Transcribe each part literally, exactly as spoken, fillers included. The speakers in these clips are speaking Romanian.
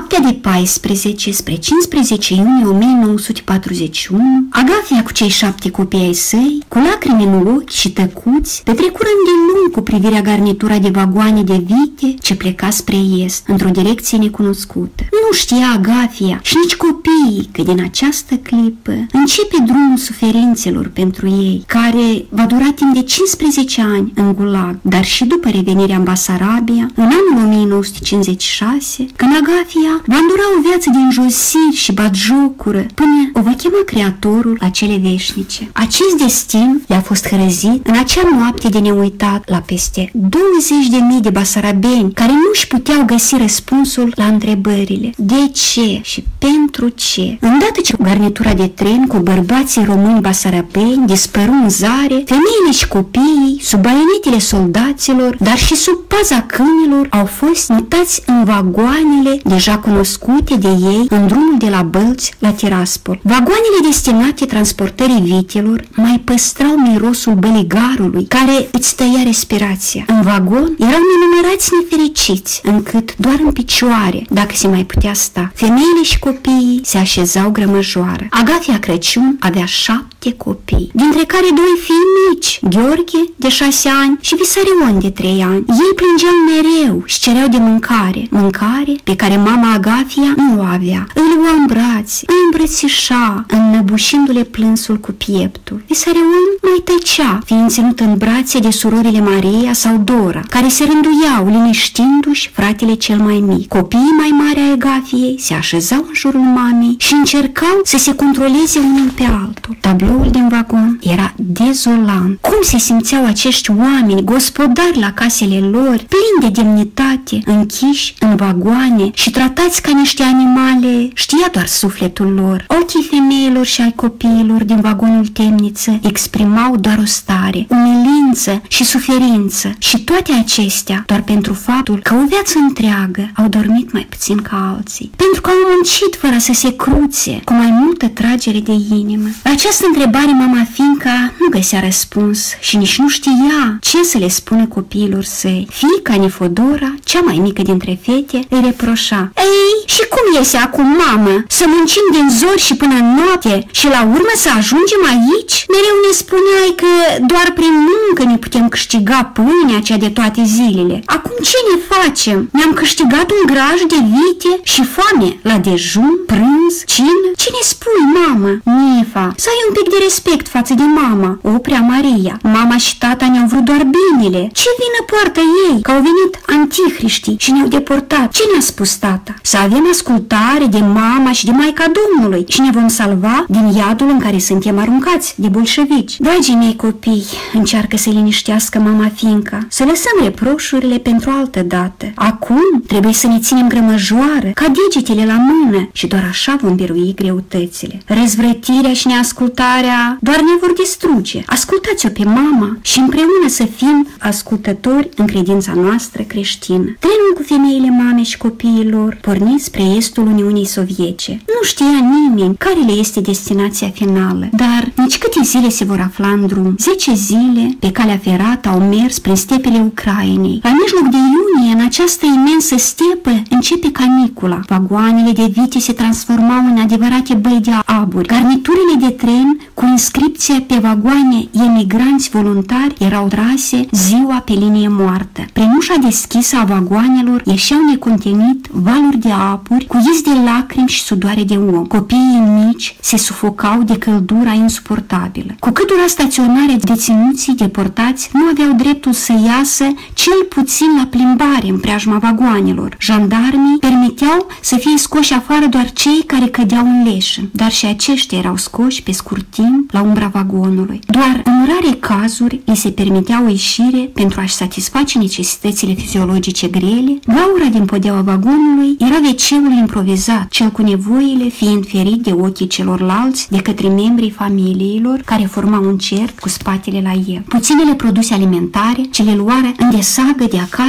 noaptea de paisprezece spre cincisprezece iunie o mie nouă sute patruzeci și unu, Agafia cu cei șapte copii ai săi, cu lacrimi în ochi și tăcuți, petrecură îndelung cu privirea garnitura de vagoane de vite ce pleca spre est, într-o direcție necunoscută. Nu știa Agafia și nici copiii că din această clipă începe drumul suferințelor pentru ei, care va dura timp de cincisprezece ani în gulag, dar și după revenirea în Basarabia, în anul o mie nouă sute cincizeci și șase, când Agafia va îndura o viață de înjosiri și batjocură, până o va chema Creatorul la cele veșnice. Acest destin i-a fost hărăzit în acea noapte de neuitat la peste douăzeci de mii de basarabeni care nu își puteau găsi răspunsul la întrebările de ce și pentru ce. Îndată ce garnitura de tren cu bărbații români basarabeni dispăru în zare, femeile și copiii, sub baionetele soldaților, dar și sub paza câinilor, au fost mutați în vagoanele deja cunoscute de ei în drumul de la Bălți la Tiraspol. Vagoanele destinate transportării vitelor mai păstrau mirosul băligarului care îți tăia respirația. În vagon erau nenumărați nefericiți, încât doar în picioare, dacă se mai putea sta, femeile și copiii se așezau grămăjoară. Agafia Crăciun avea șapte copii, dintre care doi fii mici, Gheorghe de șase ani și Visarion de trei ani. Ei plângeau mereu și cereau de mâncare, mâncare pe care mama Agafia nu o avea. Îl lua în brațe, îl îmbrățișa, înnăbușindu-le plânsul cu pieptul. Visarion mai tăcea, fiind ținut în brațe de surorile Maria sau Dora, care se rânduiau liniștindu-și fratele cel mai mic. Copiii mai mari ai Agafiei se așezau în jurul mamei și încercau să se controleze unul pe altul. Tabloul din vagon era dezolant. Cum se simțeau acești oameni, gospodari la casele lor, plini de demnitate, închiși în vagoane și tratați ca niște animale, știa doar sufletul lor. Ochii femeilor și ai copiilor din vagonul temniță exprimau doar o stare, umilință și suferință, și toate acestea doar pentru faptul că o viață întreagă au dormit mai puțin ca alții, pentru că au muncit fără să se cruțe, cu mai multă tragere de inimă. La această întrebare mama Finca nu găsea răspuns și nici nu știa ce să le spună copiilor săi. Fiica Nifodora, cea mai mică dintre fete, îi reproșa: "Ei, și cum iese acum, mamă? Să muncim din zori și până în noapte și la urmă să ajungem aici? Mereu ne spuneai că doar prin muncă ne putem câștiga pâinea cea de toate zilele. Acum ce ne facem? Ne-am câștigat un graj de vite și foame la dejun, prânz, cină? Ce ne spui, mamă?" "Nifa, să ai un pic de respect față de mama," o oprea Maria. "Mama și tata ne-au vrut doar binele. Ce vină poartă ei? Că au venit antihriștii și ne-au deportat. Ce ne-a spus tata? Să avem ascultare de mama și de Maica Domnului și ne vom salva din iadul în care suntem aruncați de bolșevici." "Dragii mei copii," încearcă să liniștească mama Finca, "să lăsăm reproșurile pentru altă dată. Acum trebuie să ne ținem grămăjoară, ca degetele la mână, și doar așa vom birui greutățile. Răzvrătirea și neascultarea doar ne vor distruge. Ascultați-o pe mama și împreună să fim ascultători în credința noastră creștină." Trenul cu femeile mame și copiilor porni spre estul Uniunii Sovietice. Nu știa nimeni care le este destinația finală, dar nici câte zile se vor afla în drum. Zece zile pe calea ferată au mers prin stepele Ucrainei. La mijloc de iunie, în această imensă stepă, începe canicula. Vagoanele de vite se transformau în adevărate băi de aburi. Garniturile de tren cu inscripția pe vagoane "Emigranți voluntari" erau trase ziua pe linie moartă. Prin ușa deschisă a vagoanelor ieșeau necontenit valuri de apuri cu iz de lacrimi și sudoare de om. Copiii mici se sufocau de căldura insuportabilă. Cu cât dura staționarea, deținuții deportați nu aveau dreptul să iasă cel puțin la plimbare în preajma vagoanelor. Jandarmii permiteau să fie scoși afară doar cei care cădeau în leșin, dar și aceștia erau scoși pe scurt timp la umbra vagonului. Doar în rare cazuri îi se permitea o ieșire pentru a-și satisface necesitățile fiziologice grele. Gaura din podeaua vagonului era veceul improvizat, cel cu nevoile fiind ferit de ochii celorlalți de către membrii familiilor care formau un cerc cu spatele la el. Puținele produse alimentare ce le luară în desagă de acasă se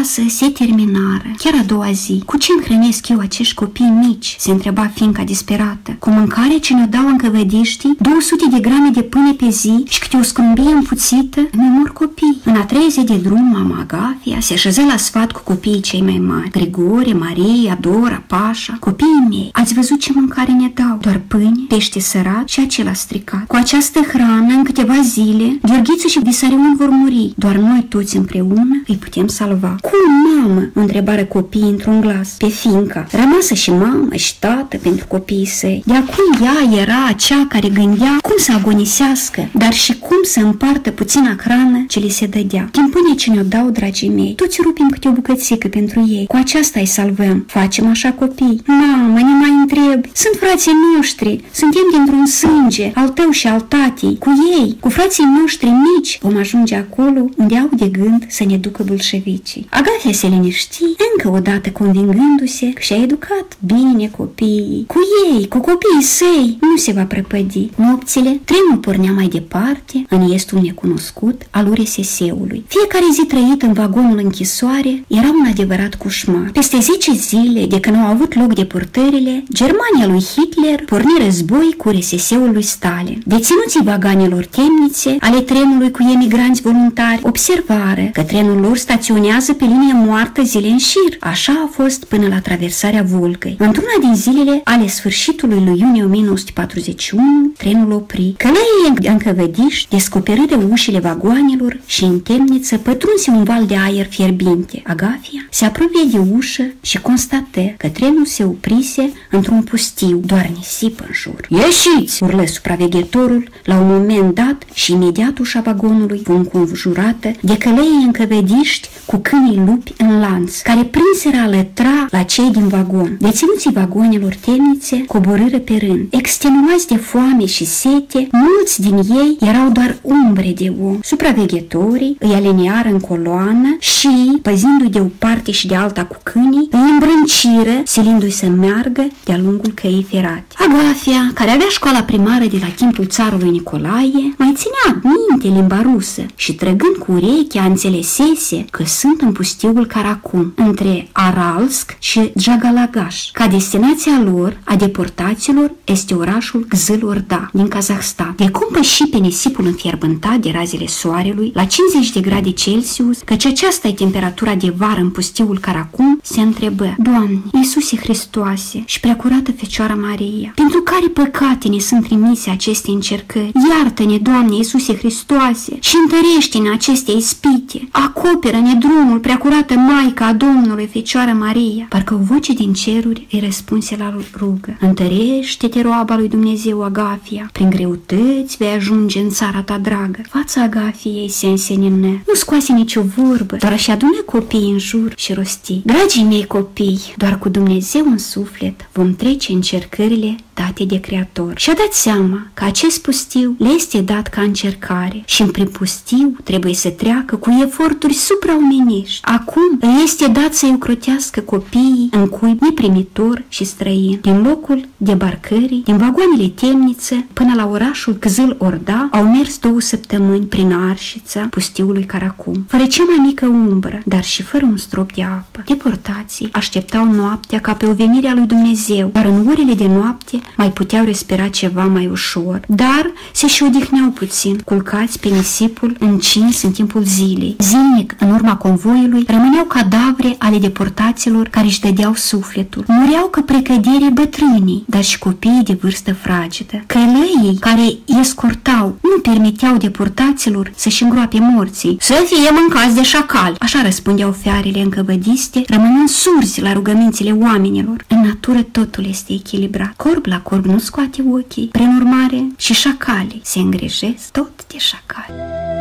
se terminară. Chiar a doua zi, cu ce îmi hrănesc eu acești copii mici? Se întreba fiinca disperată. Cu mâncare ce ne dau încăvădiștii, două sute de grame de pâine pe zi și câte o scrumbie împuțită, îmi mor copii. În a treia zi de drum, mama Agafia se așeza la sfat cu copiii cei mai mari. Grigore, Maria, Dora, Pașa, copiii mei. Ați văzut ce mâncare ne dau? Doar pâine, pește sărat și acela stricat. Cu această hrană, în câteva zile, Gheorghiță și Visarion vor muri. Doar noi toți împreună îi putem salva. Cum, mamă? Întrebară copiii într-un glas. Pe fiinca, rămasă și mamă și tată pentru copiii săi. De acum ea era cea care gândea cum să agonisească, dar și cum să împartă puțina hrană ce li se dădea. Din pâine ce ne-o dau, dragii mei, toți rupim câte o bucățică pentru ei. Cu aceasta îi salvăm. Facem așa, copii? Mamă, ne mai întreb. Sunt frații noștri, suntem dintr-un sânge, al tău și al tatei. Cu ei, cu frații noștri mici, vom ajunge acolo unde au de gând să ne ducă bolșevicii. Agafia se liniști, încă o dată convingându-se că și-a educat bine copiii. Cu ei, cu copiii săi, nu se va prăpădi. Nopțile, trenul pornea mai departe, în estul necunoscut al U R S S-ului. Fiecare zi trăit în vagonul închisoare era un adevărat coșmar. Peste zece zile, de când au avut loc deportările, Germania lui Hitler porni război cu U R S S-ul lui Stalin. Deținuții vaganelor temnițe ale trenului cu emigranți voluntari observară că trenul lor staționează pe linie moartă zile în șir. Așa a fost până la traversarea Volgăi. Într-una din zilele ale sfârșitului lui iunie o mie nouă sute patruzeci și unu, trenul opri. Călăii încăvădiși descoperiră ușile vagoanelor și în temniță pătrunse un val de aer fierbinte. Agafia se apropie de ușă și constată că trenul se oprise într-un pustiu, doar nisip în jur. Ieșiți! Urlă supraveghetorul la un moment dat și imediat ușa vagonului fu înconjurată de călăii încăvădiști cu câinii lupi în lanț, care prinseră a lătra la cei din vagon. Deținuții vagonelor temnițe coborâră pe rând. Extenuați de foame și sete, mulți din ei erau doar umbre de om. Supraveghetorii îi alineară în coloană și, păzindu-i de o parte și de alta cu câinii, îi îmbrânciră, silindu-i să meargă de-a lungul căii ferate. Agafia, care avea școala primară de la timpul țarului Nicolae, mai ținea minte limba rusă și, trăgând cu urechea, înțelesese că sunt în pustiul Caracum, între Aralsk și Jagalagash. Ca destinația lor, a deportaților, este orașul Gzil-Orda din Kazahstan. De cum păși pe nisipul înfierbântat de razele soarelui la cincizeci de grade Celsius, căci aceasta e temperatura de vară în pustiul Caracum, se întrebă: Doamne, Iisuse Hristoase și Preacurată Fecioara Maria, pentru care păcate ne sunt trimise aceste încercări? Iartă-ne, Doamne Iisuse Hristoase, și întărește-ne aceste ispite. Acoperă-ne drumul, Preacurată Maica a Domnului, Fecioară Maria. Parcă o voce din ceruri îi răspunse la rugă: Întărește-te, roaba lui Dumnezeu, Agafia, prin greutăți vei ajunge în țara ta dragă. Fața Agafiei se însenină, nu scoase nicio vorbă, doar și adună copiii în jur și rosti: Dragii mei copii, doar cu Dumnezeu în suflet vom trece încercările date de Creator. Și-a dat seama că acest pustiu le este dat ca încercare și în prin pustiu trebuie să treacă cu eforturi supraomenești. Acum îi este dat să-i ocrotească copiii în cuib neprimitor și străin. Din locul debarcării, din vagoanele temniță până la orașul Gzil-Orda, au mers două săptămâni prin arșița pustiului Caracum, fără cea mai mică umbră, dar și fără un strop de apă. Deportații așteptau noaptea ca pe o venire a lui Dumnezeu, dar în orele de noapte mai puteau respira ceva mai ușor, dar se și odihneau puțin, culcați pe nisipul încins în timpul zilei. Zilnic, în urma convoiului, rămâneau cadavre ale deportaților care își dădeau sufletul. Mureau ca precădere bătrânii, dar și copiii de vârstă fragedă. Călăii care escortau nu permiteau deportaților să-și îngroape morții. Să fie mâncați de șacal, așa răspundeau fiarele încăvădiste, rămânând surzi la rugămințile oamenilor. În natură totul este echilibrat. Corb la corb nu scoate ochii, prin urmare și șacalii se îngrijesc tot de șacali.